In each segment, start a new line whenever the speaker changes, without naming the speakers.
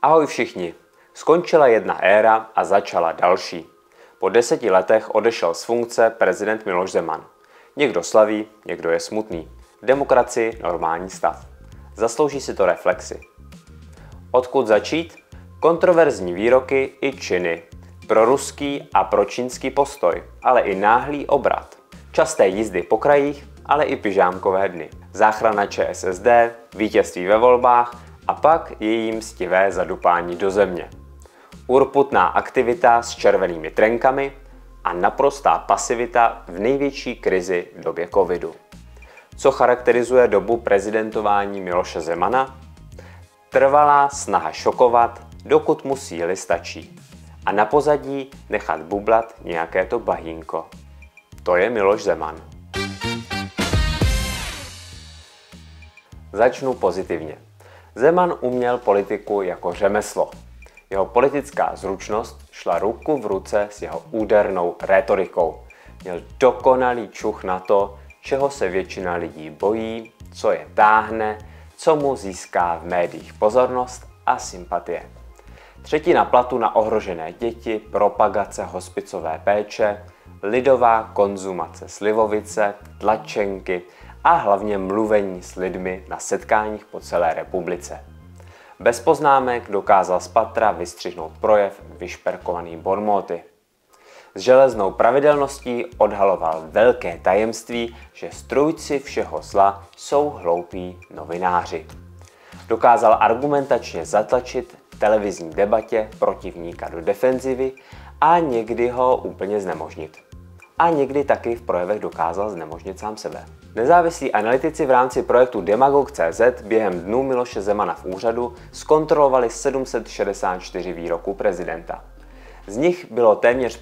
Ahoj všichni. Skončila jedna éra a začala další. Po 10 letech odešel z funkce prezident Miloš Zeman. Někdo slaví, někdo je smutný. V demokracii normální stav. Zaslouží si to reflexi. Odkud začít? Kontroverzní výroky i činy. Proruský a pročínský postoj, ale i náhlý obrat. Časté jízdy po krajích, ale i pyžámkové dny. Záchrana ČSSD, vítězství ve volbách a pak její mstivé zadupání do země. Urputná aktivita s červenými trenkami a naprostá pasivita v největší krizi době covidu. Co charakterizuje dobu prezidentování Miloše Zemana? Trvalá snaha šokovat, dokud mu síly stačí. A na pozadí nechat bublat nějaké to bahínko. To je Miloš Zeman. Začnu pozitivně. Zeman uměl politiku jako řemeslo. Jeho politická zručnost šla ruku v ruce s jeho údernou rétorikou. Měl dokonalý čuch na to, čeho se většina lidí bojí, co je táhne, co mu získá v médiích pozornost a sympatie. Třetina platu na ohrožené děti, propagace hospicové péče, lidová konzumace slivovice, tlačenky a hlavně mluvení s lidmi na setkáních po celé republice. Bez poznámek dokázal z patra vystřihnout projev vyšperkovaný bonmoty. S železnou pravidelností odhaloval velké tajemství, že strůjci všeho zla jsou hloupí novináři. Dokázal argumentačně zatlačit v televizní debatě protivníka do defenzivy a někdy ho úplně znemožnit. A někdy taky v projevech dokázal znemožnit sám sebe. Nezávislí analytici v rámci projektu Demagog.cz během dnů Miloše Zemana v úřadu zkontrolovali 764 výroků prezidenta. Z nich bylo téměř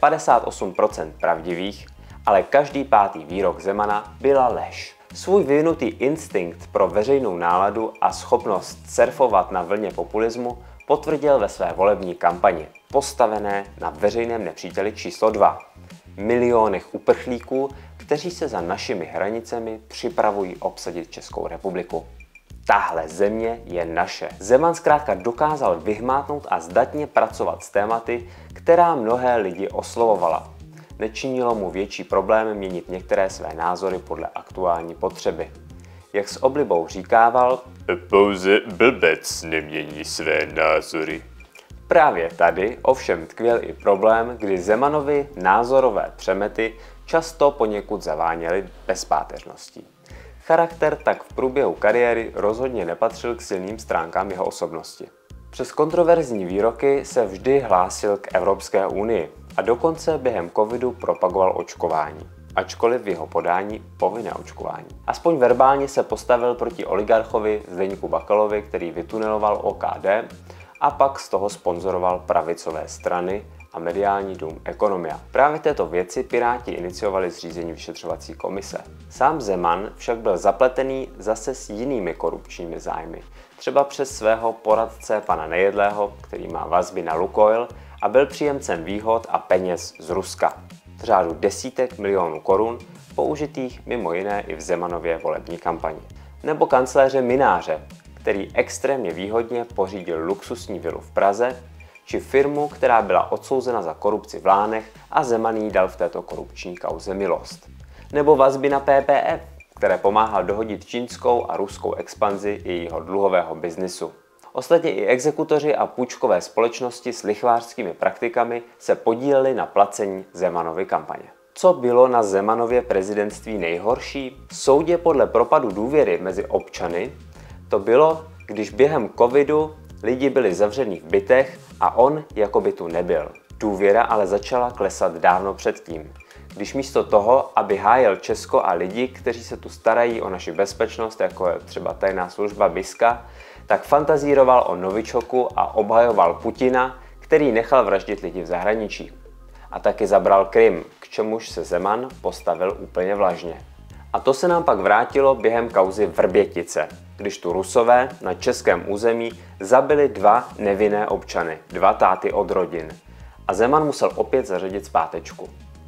58% pravdivých, ale každý pátý výrok Zemana byla lež. Svůj vyvinutý instinkt pro veřejnou náladu a schopnost surfovat na vlně populismu potvrdil ve své volební kampani, postavené na veřejném nepříteli číslo 2. Milionech uprchlíků, kteří se za našimi hranicemi připravují obsadit Českou republiku. Tahle země je naše. Zeman zkrátka dokázal vyhmátnout a zdatně pracovat s tématy, která mnohé lidi oslovovala. Nečinilo mu větší problém měnit některé své názory podle aktuální potřeby. Jak s oblibou říkával, pouze blbec nemění své názory. Právě tady ovšem tkvěl i problém, kdy Zemanovi názorové přemety často poněkud zaváněly bezpáteřností. Charakter tak v průběhu kariéry rozhodně nepatřil k silným stránkám jeho osobnosti. Přes kontroverzní výroky se vždy hlásil k Evropské unii a dokonce během covidu propagoval očkování, ačkoliv v jeho podání povinné očkování. Aspoň verbálně se postavil proti oligarchovi Zdeňku Bakalovi, který vytuneloval OKD a pak z toho sponzoroval pravicové strany a mediální dům Ekonomia. Právě této věci Piráti iniciovali zřízení vyšetřovací komise. Sám Zeman však byl zapletený zase s jinými korupčními zájmy. Třeba přes svého poradce pana Nejedlého, který má vazby na Lukoil a byl příjemcem výhod a peněz z Ruska. V řádu desítek milionů korun, použitých mimo jiné i v Zemanově volební kampani. Nebo kancléře Mynáře, který extrémně výhodně pořídil luxusní vilu v Praze, či firmu, která byla odsouzena za korupci v Lánech a Zeman jí dal v této korupční kauze milost. Nebo vazby na PPF, které pomáhal dohodit čínskou a ruskou expanzi jejího dluhového biznisu. Ostatně i exekutoři a půjčkové společnosti s lichvářskými praktikami se podíleli na placení Zemanovy kampaně. Co bylo na Zemanově prezidentství nejhorší? V soudě podle propadu důvěry mezi občany to bylo, když během covidu lidi byli zavření v bytech a on jako by tu nebyl. Důvěra ale začala klesat dávno předtím, když místo toho, aby hájil Česko a lidi, kteří se tu starají o naši bezpečnost, jako je třeba tajná služba BISka, tak fantazíroval o novičoku a obhajoval Putina, který nechal vraždit lidi v zahraničí. A taky zabral Krym, k čemuž se Zeman postavil úplně vlažně. A to se nám pak vrátilo během kauzy Vrbětice, když tu Rusové na českém území zabili 2 nevinné občany, 2 táty od rodin. A Zeman musel opět zařadit zpátečku.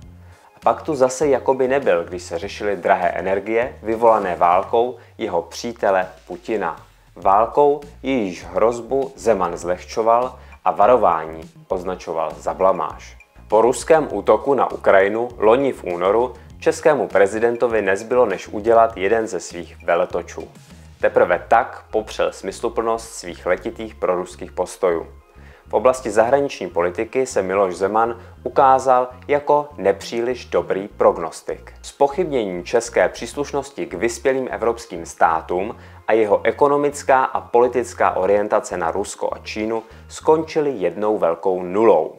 A pak tu zase jakoby nebyl, když se řešily drahé energie vyvolané válkou jeho přítele Putina. Válkou jejíž hrozbu Zeman zlehčoval a varování označoval za blamáž. Po ruském útoku na Ukrajinu loni v únoru českému prezidentovi nezbylo než udělat jeden ze svých veletočů. Teprve tak popřel smysluplnost svých letitých proruských postojů. V oblasti zahraniční politiky se Miloš Zeman ukázal jako nepříliš dobrý prognostik. Zpochybnění české příslušnosti k vyspělým evropským státům a jeho ekonomická a politická orientace na Rusko a Čínu skončily jednou velkou nulou.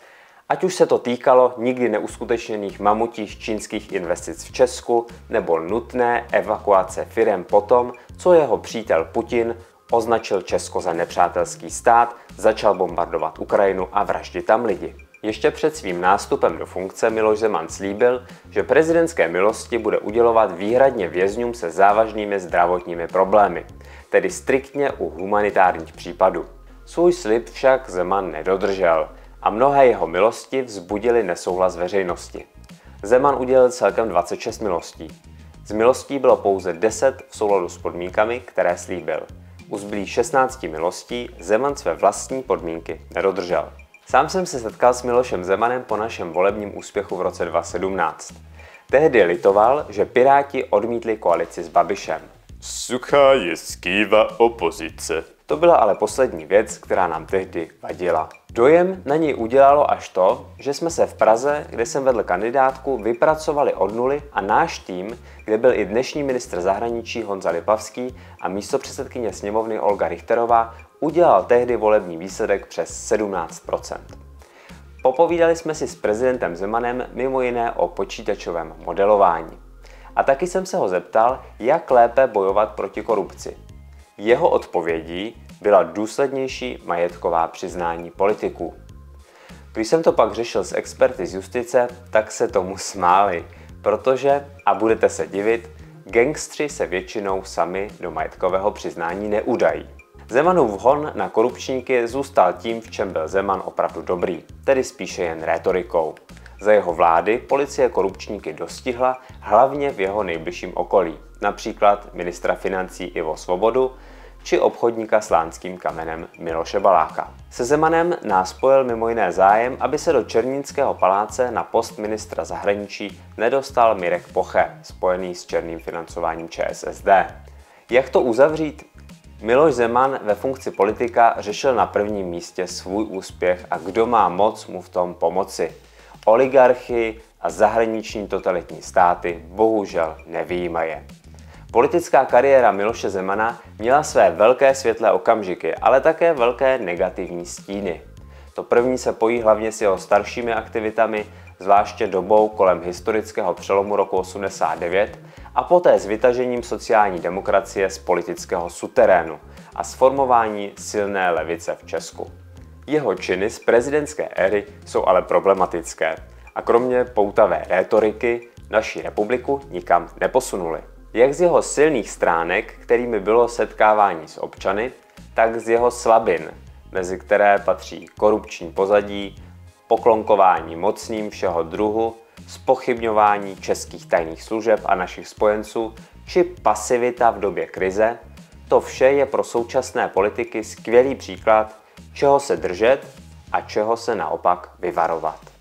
Ať už se to týkalo nikdy neuskutečněných mamutích čínských investic v Česku nebo nutné evakuace firem potom, co jeho přítel Putin označil Česko za nepřátelský stát, začal bombardovat Ukrajinu a vraždit tam lidi. Ještě před svým nástupem do funkce Miloš Zeman slíbil, že prezidentské milosti bude udělovat výhradně vězňům se závažnými zdravotními problémy, tedy striktně u humanitárních případů. Svůj slib však Zeman nedodržel a mnohé jeho milosti vzbudily nesouhlas veřejnosti. Zeman udělil celkem 26 milostí. Z milostí bylo pouze 10 v souladu s podmínkami, které slíbil. U zbylých 16 milostí Zeman své vlastní podmínky nedodržel. Sám jsem se setkal s Milošem Zemanem po našem volebním úspěchu v roce 2017. Tehdy litoval, že Piráti odmítli koalici s Babišem.
Suchá je skýva opozice.
To byla ale poslední věc, která nám tehdy vadila. Dojem na něj udělalo až to, že jsme se v Praze, kde jsem vedl kandidátku, vypracovali od nuly a náš tým, kde byl i dnešní ministr zahraničí Honza Lipavský a místopředsedkyně sněmovny Olga Richterová, udělal tehdy volební výsledek přes 17%. Popovídali jsme si s prezidentem Zemanem mimo jiné o počítačovém modelování. A taky jsem se ho zeptal, jak lépe bojovat proti korupci. Jeho odpovědí byla důslednější majetková přiznání politiků. Když jsem to pak řešil s experty z justice, tak se tomu smáli, protože, a budete se divit, gangstři se většinou sami do majetkového přiznání neudají. Zemanův hon na korupčníky zůstal tím, v čem byl Zeman opravdu dobrý, tedy spíše jen rétorikou. Za jeho vlády policie korupčníky dostihla hlavně v jeho nejbližším okolí, například ministra financí Ivo Svobodu či obchodníka s lánským kamenem Miloše Baláka. Se Zemanem nás spojil mimo jiné zájem, aby se do Černínského paláce na post ministra zahraničí nedostal Mirek Poche, spojený s černým financováním ČSSD. Jak to uzavřít? Miloš Zeman ve funkci politika řešil na prvním místě svůj úspěch a kdo má moc mu v tom pomoci. Oligarchy a zahraniční totalitní státy bohužel nevyjímaje. Politická kariéra Miloše Zemana měla své velké světlé okamžiky, ale také velké negativní stíny. To první se pojí hlavně s jeho staršími aktivitami, zvláště dobou kolem historického přelomu roku 89 a poté s vytažením sociální demokracie z politického suterénu a s formování silné levice v Česku. Jeho činy z prezidentské éry jsou ale problematické a kromě poutavé rétoriky naši republiku nikam neposunuly. Jak z jeho silných stránek, kterými bylo setkávání s občany, tak z jeho slabin, mezi které patří korupční pozadí, poklonkování mocným všeho druhu, zpochybňování českých tajných služeb a našich spojenců či pasivita v době krize, to vše je pro současné politiky skvělý příklad, čeho se držet a čeho se naopak vyvarovat.